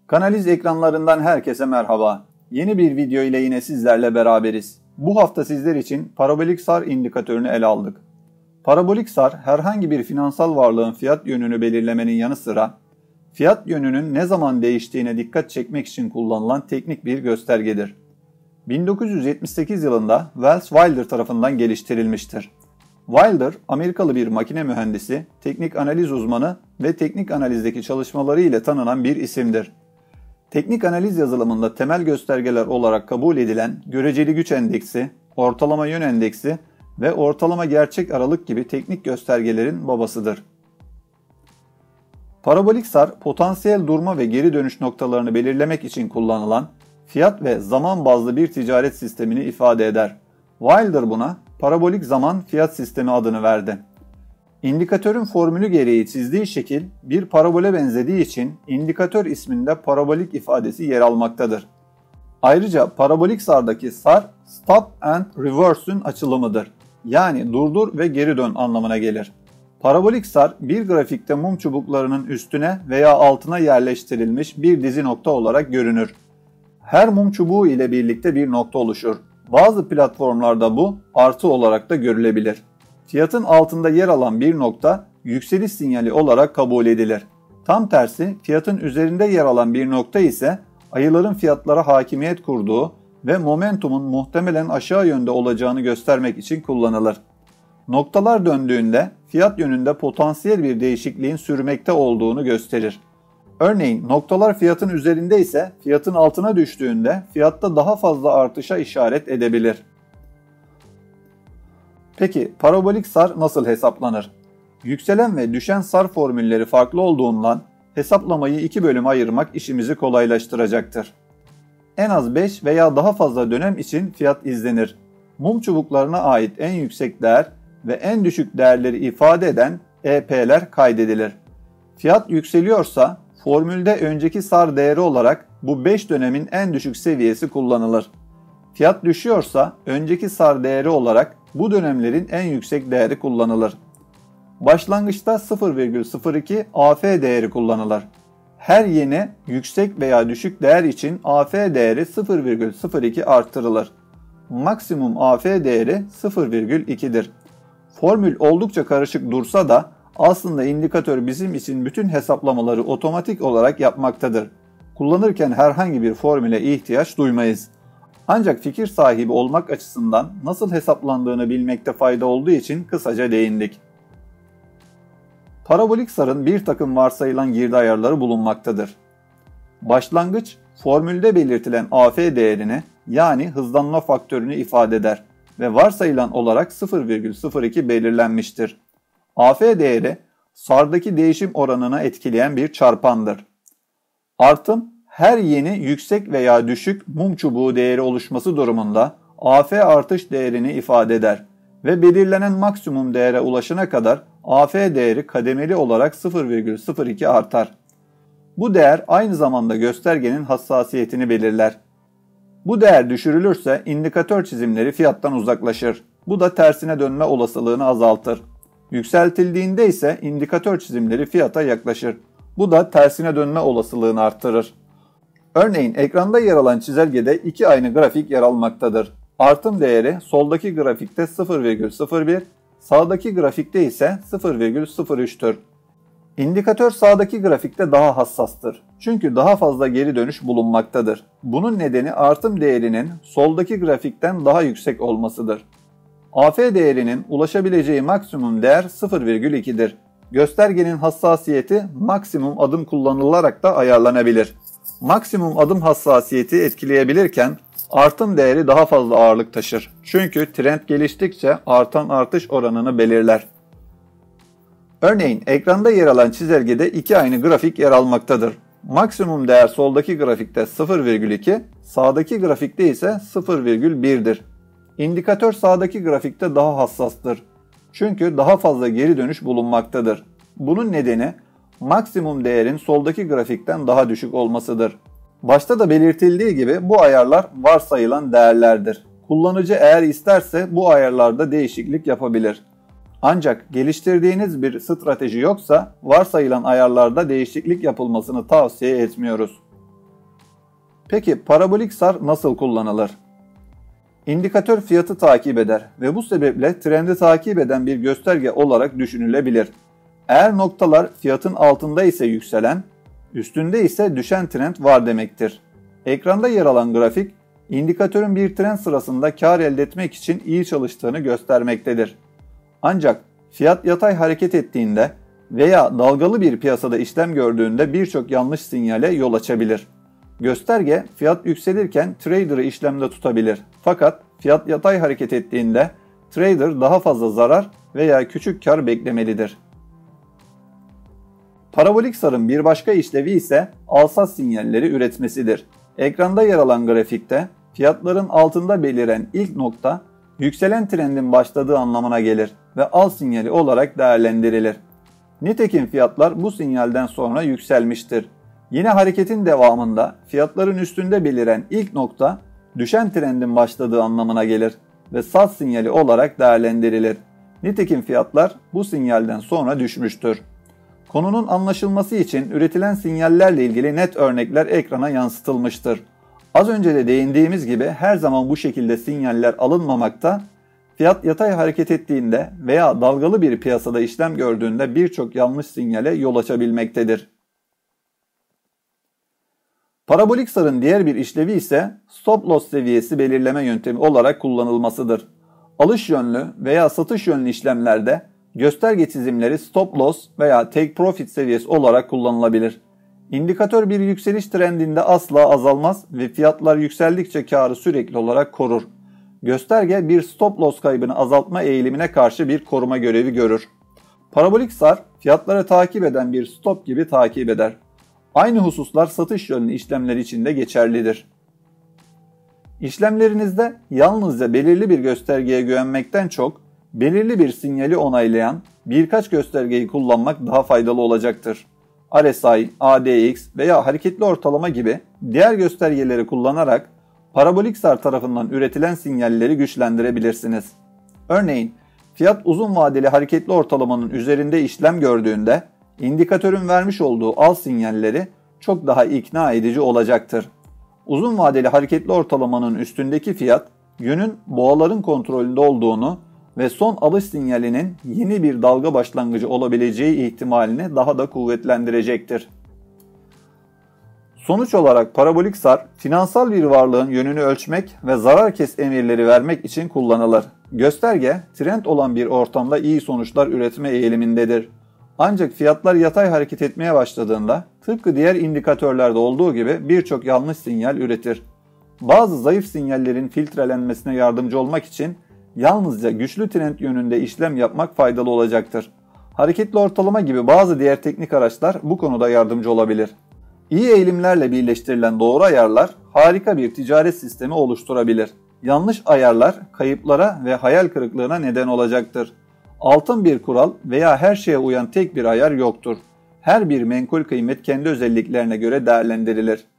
Kanaliz ekranlarından herkese merhaba. Yeni bir video ile yine sizlerle beraberiz. Bu hafta sizler için parabolik SAR indikatörünü ele aldık. Parabolik SAR herhangi bir finansal varlığın fiyat yönünü belirlemenin yanı sıra fiyat yönünün ne zaman değiştiğine dikkat çekmek için kullanılan teknik bir göstergedir. 1978 yılında Wells Wilder tarafından geliştirilmiştir. Wilder, Amerikalı bir makine mühendisi, teknik analiz uzmanı ve teknik analizdeki çalışmaları ile tanınan bir isimdir. Teknik analiz yazılımında temel göstergeler olarak kabul edilen göreceli güç endeksi, ortalama yön endeksi ve ortalama gerçek aralık gibi teknik göstergelerin babasıdır. Parabolik SAR, potansiyel durma ve geri dönüş noktalarını belirlemek için kullanılan fiyat ve zaman bazlı bir ticaret sistemini ifade eder. Wilder buna parabolik zaman fiyat sistemi adını verdi. İndikatörün formülü gereği çizdiği şekil bir parabole benzediği için indikatör isminde parabolik ifadesi yer almaktadır. Ayrıca parabolik SAR'daki SAR, Stop and Reverse'ün açılımıdır. Yani durdur ve geri dön anlamına gelir. Parabolik SAR bir grafikte mum çubuklarının üstüne veya altına yerleştirilmiş bir dizi nokta olarak görünür. Her mum çubuğu ile birlikte bir nokta oluşur. Bazı platformlarda bu artı olarak da görülebilir. Fiyatın altında yer alan bir nokta yükseliş sinyali olarak kabul edilir. Tam tersi fiyatın üzerinde yer alan bir nokta ise ayıların fiyatlara hakimiyet kurduğu ve momentumun muhtemelen aşağı yönde olacağını göstermek için kullanılır. Noktalar döndüğünde fiyat yönünde potansiyel bir değişikliğin sürmekte olduğunu gösterir. Örneğin noktalar fiyatın üzerinde ise fiyatın altına düştüğünde fiyatta daha fazla artışa işaret edebilir. Peki parabolik SAR nasıl hesaplanır? Yükselen ve düşen SAR formülleri farklı olduğundan hesaplamayı iki bölüme ayırmak işimizi kolaylaştıracaktır. En az 5 veya daha fazla dönem için fiyat izlenir. Mum çubuklarına ait en yüksek değer ve en düşük değerleri ifade eden EP'ler kaydedilir. Fiyat yükseliyorsa formülde önceki SAR değeri olarak bu 5 dönemin en düşük seviyesi kullanılır. Fiyat düşüyorsa önceki SAR değeri olarak bu dönemlerin en yüksek değeri kullanılır. Başlangıçta 0,02 AF değeri kullanılır. Her yeni yüksek veya düşük değer için AF değeri 0,02 artırılır. Maksimum AF değeri 0,2'dir. Formül oldukça karışık dursa da aslında indikatör bizim için bütün hesaplamaları otomatik olarak yapmaktadır. Kullanırken herhangi bir formüle ihtiyaç duymayız. Ancak fikir sahibi olmak açısından nasıl hesaplandığını bilmekte fayda olduğu için kısaca değindik. Parabolik SAR'ın bir takım varsayılan girdi ayarları bulunmaktadır. Başlangıç, formülde belirtilen AF değerini yani hızlanma faktörünü ifade eder ve varsayılan olarak 0,02 belirlenmiştir. AF değeri, SAR'daki değişim oranına etkileyen bir çarpandır. Artım, her yeni yüksek veya düşük mum çubuğu değeri oluşması durumunda AF artış değerini ifade eder ve belirlenen maksimum değere ulaşana kadar AF değeri kademeli olarak 0,02 artar. Bu değer aynı zamanda göstergenin hassasiyetini belirler. Bu değer düşürülürse indikatör çizimleri fiyattan uzaklaşır. Bu da tersine dönme olasılığını azaltır. Yükseltildiğinde ise indikatör çizimleri fiyata yaklaşır. Bu da tersine dönme olasılığını artırır. Örneğin ekranda yer alan çizelgede iki aynı grafik yer almaktadır. Artım değeri soldaki grafikte 0,01, sağdaki grafikte ise 0,03'tür. İndikatör sağdaki grafikte daha hassastır. Çünkü daha fazla geri dönüş bulunmaktadır. Bunun nedeni artım değerinin soldaki grafikten daha yüksek olmasıdır. AF değerinin ulaşabileceği maksimum değer 0,2'dir. Göstergenin hassasiyeti maksimum adım kullanılarak da ayarlanabilir. Maksimum adım hassasiyeti etkileyebilirken artım değeri daha fazla ağırlık taşır. Çünkü trend geliştikçe artan artış oranını belirler. Örneğin ekranda yer alan çizelgede iki aynı grafik yer almaktadır. Maksimum değer soldaki grafikte 0,2, sağdaki grafikte ise 0,1'dir. İndikatör sağdaki grafikte daha hassastır. Çünkü daha fazla geri dönüş bulunmaktadır. Bunun nedeni maksimum değerin soldaki grafikten daha düşük olmasıdır. Başta da belirtildiği gibi bu ayarlar varsayılan değerlerdir. Kullanıcı eğer isterse bu ayarlarda değişiklik yapabilir. Ancak geliştirdiğiniz bir strateji yoksa varsayılan ayarlarda değişiklik yapılmasını tavsiye etmiyoruz. Peki parabolik SAR nasıl kullanılır? İndikatör fiyatı takip eder ve bu sebeple trendi takip eden bir gösterge olarak düşünülebilir. Eğer noktalar fiyatın altında ise yükselen, üstünde ise düşen trend var demektir. Ekranda yer alan grafik, indikatörün bir trend sırasında kar elde etmek için iyi çalıştığını göstermektedir. Ancak fiyat yatay hareket ettiğinde veya dalgalı bir piyasada işlem gördüğünde birçok yanlış sinyale yol açabilir. Gösterge fiyat yükselirken trader'ı işlemde tutabilir. Fakat fiyat yatay hareket ettiğinde trader daha fazla zarar veya küçük kar beklemelidir. Parabolik SAR'ın bir başka işlevi ise al-sat sinyalleri üretmesidir. Ekranda yer alan grafikte fiyatların altında beliren ilk nokta yükselen trendin başladığı anlamına gelir ve al sinyali olarak değerlendirilir. Nitekim fiyatlar bu sinyalden sonra yükselmiştir. Yine hareketin devamında fiyatların üstünde beliren ilk nokta düşen trendin başladığı anlamına gelir ve sat sinyali olarak değerlendirilir. Nitekim fiyatlar bu sinyalden sonra düşmüştür. Konunun anlaşılması için üretilen sinyallerle ilgili net örnekler ekrana yansıtılmıştır. Az önce de değindiğimiz gibi her zaman bu şekilde sinyaller alınmamakta, fiyat yatay hareket ettiğinde veya dalgalı bir piyasada işlem gördüğünde birçok yanlış sinyale yol açabilmektedir. Parabolik SAR'ın diğer bir işlevi ise stop loss seviyesi belirleme yöntemi olarak kullanılmasıdır. Alış yönlü veya satış yönlü işlemlerde gösterge çizimleri stop loss veya take profit seviyesi olarak kullanılabilir. İndikatör bir yükseliş trendinde asla azalmaz ve fiyatlar yükseldikçe karı sürekli olarak korur. Gösterge bir stop loss kaybını azaltma eğilimine karşı bir koruma görevi görür. Parabolik SAR fiyatları takip eden bir stop gibi takip eder. Aynı hususlar satış yönlü işlemler için de geçerlidir. İşlemlerinizde yalnızca belirli bir göstergeye güvenmekten çok, belirli bir sinyali onaylayan birkaç göstergeyi kullanmak daha faydalı olacaktır. RSI, ADX veya hareketli ortalama gibi diğer göstergeleri kullanarak parabolik SAR tarafından üretilen sinyalleri güçlendirebilirsiniz. Örneğin fiyat uzun vadeli hareketli ortalamanın üzerinde işlem gördüğünde indikatörün vermiş olduğu al sinyalleri çok daha ikna edici olacaktır. Uzun vadeli hareketli ortalamanın üstündeki fiyat günün boğaların kontrolünde olduğunu ve son alış sinyalinin yeni bir dalga başlangıcı olabileceği ihtimalini daha da kuvvetlendirecektir. Sonuç olarak parabolik SAR, finansal bir varlığın yönünü ölçmek ve zarar kes emirleri vermek için kullanılır. Gösterge, trend olan bir ortamda iyi sonuçlar üretme eğilimindedir. Ancak fiyatlar yatay hareket etmeye başladığında, tıpkı diğer indikatörlerde olduğu gibi birçok yanlış sinyal üretir. Bazı zayıf sinyallerin filtrelenmesine yardımcı olmak için yalnızca güçlü trend yönünde işlem yapmak faydalı olacaktır. Hareketli ortalama gibi bazı diğer teknik araçlar bu konuda yardımcı olabilir. İyi eğilimlerle birleştirilen doğru ayarlar harika bir ticaret sistemi oluşturabilir. Yanlış ayarlar kayıplara ve hayal kırıklığına neden olacaktır. Altın bir kural veya her şeye uyan tek bir ayar yoktur. Her bir menkul kıymet kendi özelliklerine göre değerlendirilir.